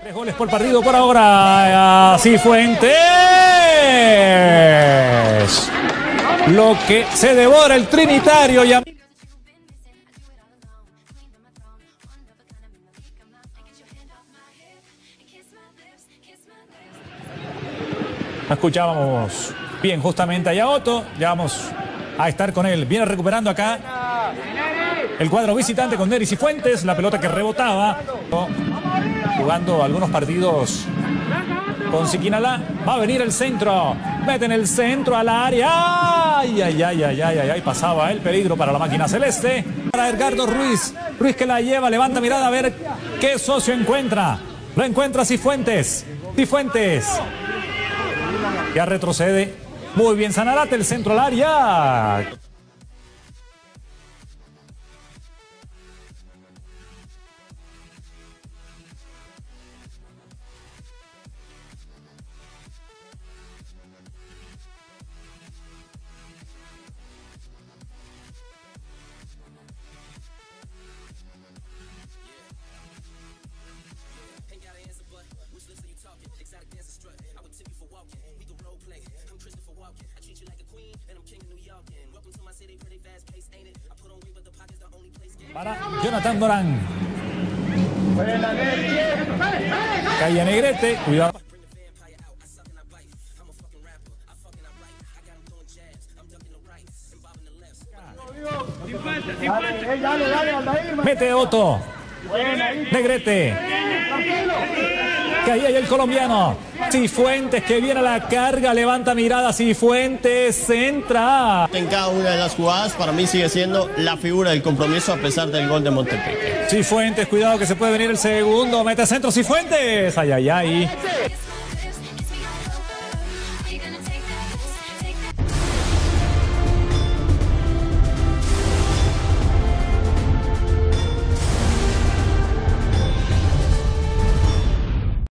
3 goles por partido por ahora. Cifuentes. Lo que se devora el trinitario. Escuchábamos bien justamente a Yaoto. Ya vamos a estar con él. Viene recuperando acá el cuadro visitante con Nery Cifuentes. La pelota que rebotaba. Jugando algunos partidos con Siquinalá. Va a venir el centro. Mete en el centro al área. Ay, ay, ay, ay, ay, ay, ay. Pasaba el peligro para la máquina celeste. Para Edgardo Ruiz. Ruiz que la lleva. Levanta mirada a ver qué socio encuentra. Lo encuentra Cifuentes. Cifuentes. Ya retrocede. Muy bien Sanarate. El centro al área. Para Jonathan Dorán. Calle Negrete. Cuidado. Mete Otto. Negrete. Que ahí hay el colombiano. Cifuentes que viene a la carga, levanta mirada, Cifuentes, entra. En cada una de las jugadas para mí sigue siendo la figura del compromiso a pesar del gol de Montepeque. Cifuentes, cuidado que se puede venir el segundo, mete centro Cifuentes. Ay, ay, ay.